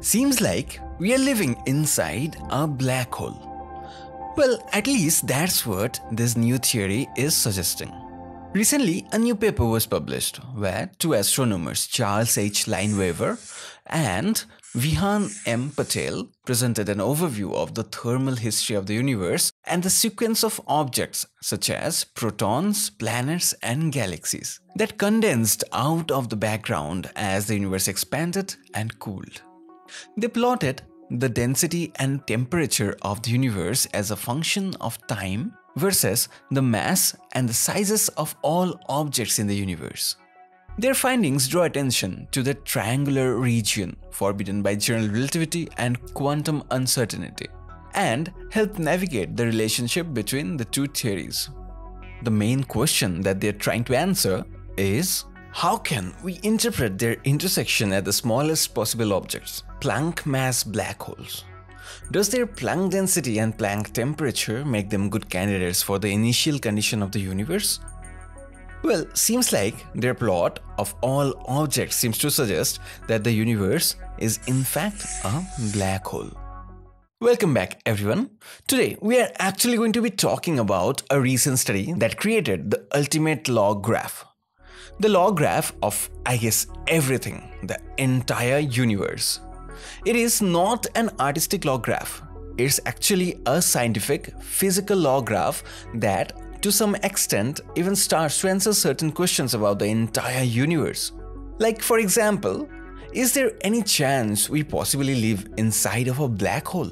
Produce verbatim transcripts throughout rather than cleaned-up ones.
Seems like we are living inside a black hole. Well, at least that's what this new theory is suggesting. Recently, a new paper was published where two astronomers, Charles H. Lineweaver and Vihan M. Patel, presented an overview of the thermal history of the universe and the sequence of objects such as protons, planets, and galaxies that condensed out of the background as the universe expanded and cooled. They plotted the density and temperature of the universe as a function of time versus the mass and the sizes of all objects in the universe. Their findings draw attention to the triangular region forbidden by general relativity and quantum uncertainty, and help navigate the relationship between the two theories. The main question that they're trying to answer is, how can we interpret their intersection at the smallest possible objects, Planck mass black holes? Does their Planck density and Planck temperature make them good candidates for the initial condition of the universe? Well, seems like their plot of all objects seems to suggest that the universe is in fact a black hole. Welcome back everyone. Today we are actually going to be talking about a recent study that created the ultimate log graph. The log graph of, I guess, everything, the entire universe. It is not an artistic log graph. It's actually a scientific, physical log graph that, to some extent, even starts to answer certain questions about the entire universe. Like, for example, is there any chance we possibly live inside of a black hole?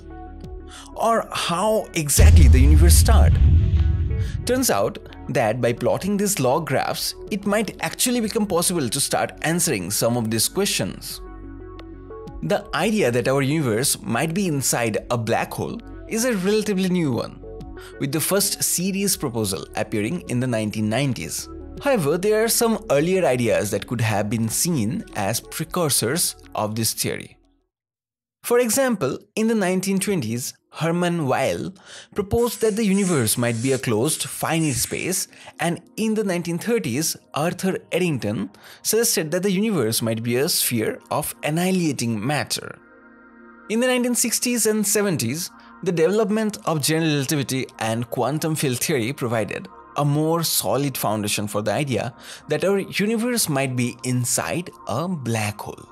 Or how exactly the universe started? Turns out that by plotting these log graphs, it might actually become possible to start answering some of these questions. The idea that our universe might be inside a black hole is a relatively new one, with the first serious proposal appearing in the nineteen nineties. However, there are some earlier ideas that could have been seen as precursors of this theory. For example, in the nineteen twenties, Hermann Weyl proposed that the universe might be a closed, finite space, and in the nineteen thirties, Arthur Eddington suggested that the universe might be a sphere of annihilating matter. In the nineteen sixties and seventies, the development of general relativity and quantum field theory provided a more solid foundation for the idea that our universe might be inside a black hole.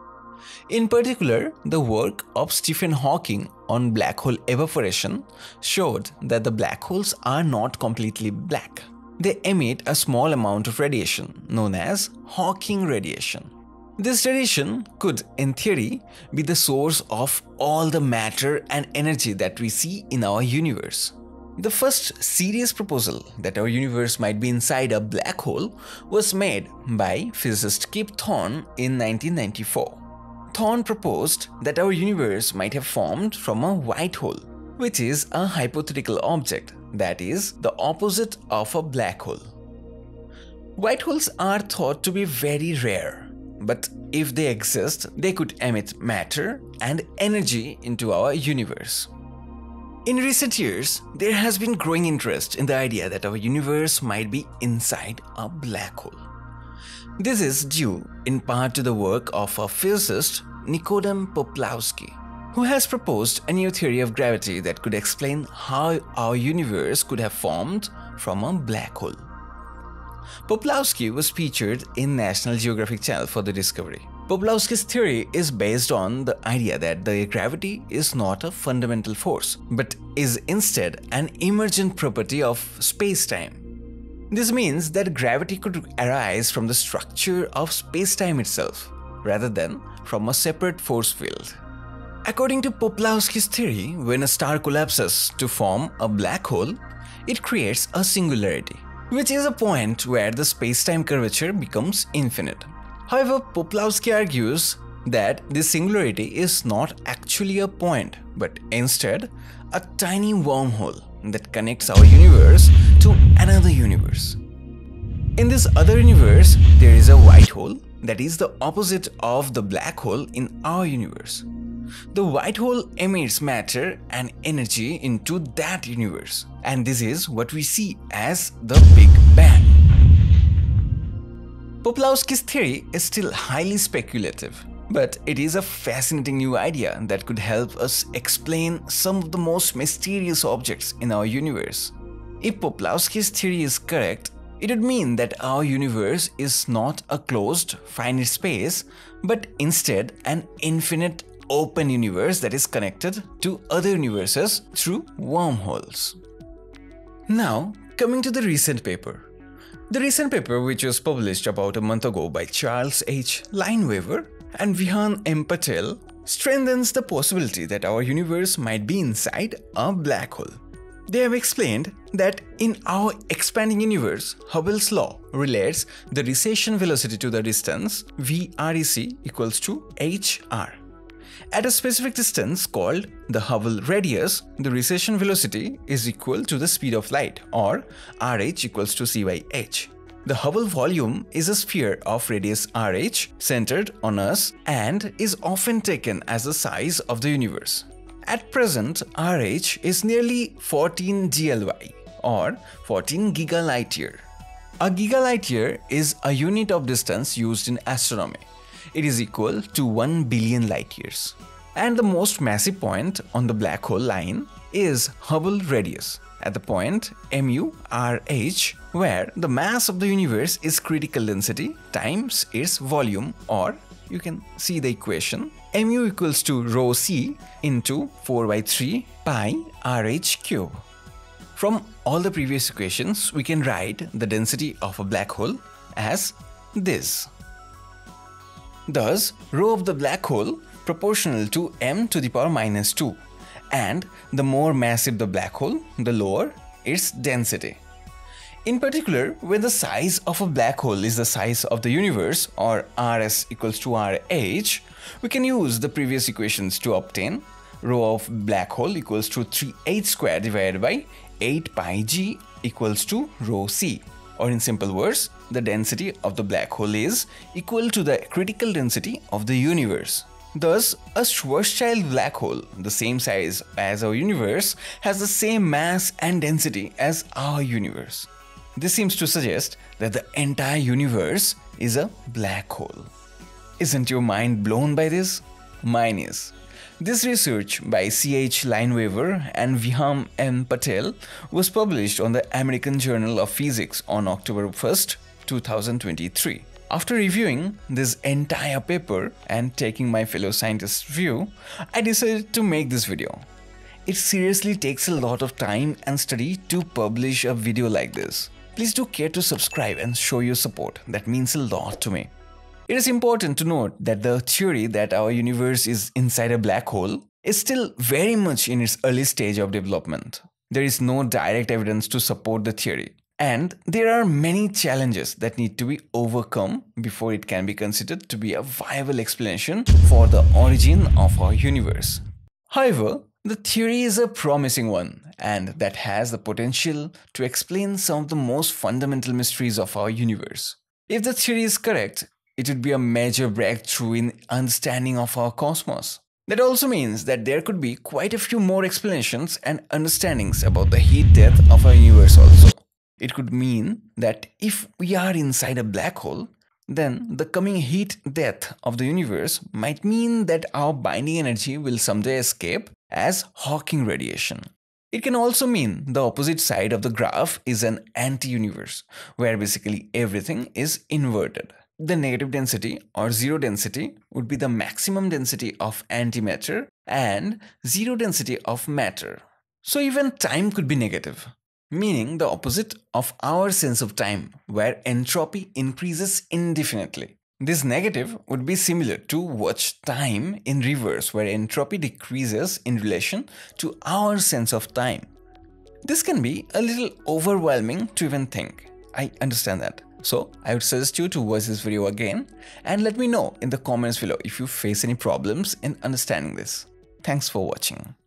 In particular, the work of Stephen Hawking on black hole evaporation showed that the black holes are not completely black. They emit a small amount of radiation known as Hawking radiation. This radiation could, in theory, be the source of all the matter and energy that we see in our universe. The first serious proposal that our universe might be inside a black hole was made by physicist Kip Thorne in nineteen ninety-four. Thorne proposed that our universe might have formed from a white hole, which is a hypothetical object, that is, the opposite of a black hole. White holes are thought to be very rare, but if they exist, they could emit matter and energy into our universe. In recent years, there has been growing interest in the idea that our universe might be inside a black hole. This is due in part to the work of a physicist, Nikodem Poplawski, who has proposed a new theory of gravity that could explain how our universe could have formed from a black hole. Poplawski was featured in National Geographic Channel for the discovery. Poplawski's theory is based on the idea that the gravity is not a fundamental force, but is instead an emergent property of spacetime. This means that gravity could arise from the structure of spacetime itself, rather than from a separate force field. According to Poplawski's theory, when a star collapses to form a black hole, it creates a singularity, which is a point where the spacetime curvature becomes infinite. However, Poplawski argues that this singularity is not actually a point, but instead a tiny wormhole that connects our universe to another universe. In this other universe, there is a white hole that is the opposite of the black hole in our universe. The white hole emits matter and energy into that universe, and this is what we see as the Big Bang. Poplawski's theory is still highly speculative, But it is a fascinating new idea that could help us explain some of the most mysterious objects in our universe. If Poplawski's theory is correct, it would mean that our universe is not a closed, finite space, but instead an infinite, open universe that is connected to other universes through wormholes. Now, coming to the recent paper. The recent paper, which was published about a month ago by Charles H. Lineweaver and Vihan M. Patel, strengthens the possibility that our universe might be inside a black hole. They have explained that in our expanding universe, Hubble's law relates the recession velocity to the distance V R E C equals to H R. At a specific distance called the Hubble radius, the recession velocity is equal to the speed of light, or R H equals to C by H. The Hubble volume is a sphere of radius R H centered on us and is often taken as the size of the universe. At present, R H is nearly fourteen G L Y, or fourteen gigalight year. A gigalight year is a unit of distance used in astronomy. It is equal to one billion light years. And the most massive point on the black hole line is Hubble radius, at the point mu R H, where the mass of the universe is critical density times its volume, or you can see the equation mu equals to rho c into four by three pi R H cube. From all the previous equations, we can write the density of a black hole as this. Thus, rho of the black hole proportional to m to the power minus two, and the more massive the black hole, the lower its density. In particular, when the size of a black hole is the size of the universe, or R S equals to R H, we can use the previous equations to obtain rho of black hole equals to three h squared divided by eight pi g equals to rho c. Or in simple words, the density of the black hole is equal to the critical density of the universe. Thus, a Schwarzschild black hole, the same size as our universe, has the same mass and density as our universe. This seems to suggest that the entire universe is a black hole. Isn't your mind blown by this? Mine is. This research by C H Lineweaver and Viham M. Patel was published on the American Journal of Physics on October first, two thousand twenty-three. After reviewing this entire paper and taking my fellow scientists' view, I decided to make this video. It seriously takes a lot of time and study to publish a video like this. Please do care to subscribe and show your support. That means a lot to me. It is important to note that the theory that our universe is inside a black hole is still very much in its early stage of development. There is no direct evidence to support the theory, and there are many challenges that need to be overcome before it can be considered to be a viable explanation for the origin of our universe. However, the theory is a promising one, and that has the potential to explain some of the most fundamental mysteries of our universe. If the theory is correct, it would be a major breakthrough in understanding of our cosmos. That also means that there could be quite a few more explanations and understandings about the heat death of our universe also. It could mean that if we are inside a black hole, then the coming heat death of the universe might mean that our binding energy will someday escape as Hawking radiation. It can also mean the opposite side of the graph is an anti-universe, where basically everything is inverted. The negative density or zero density would be the maximum density of antimatter and zero density of matter. So even time could be negative, meaning the opposite of our sense of time, where entropy increases indefinitely. This negative would be similar to watch time in reverse, where entropy decreases in relation to our sense of time. This can be a little overwhelming to even think. I understand that. So I would suggest you to watch this video again and let me know in the comments below if you face any problems in understanding this. Thanks for watching.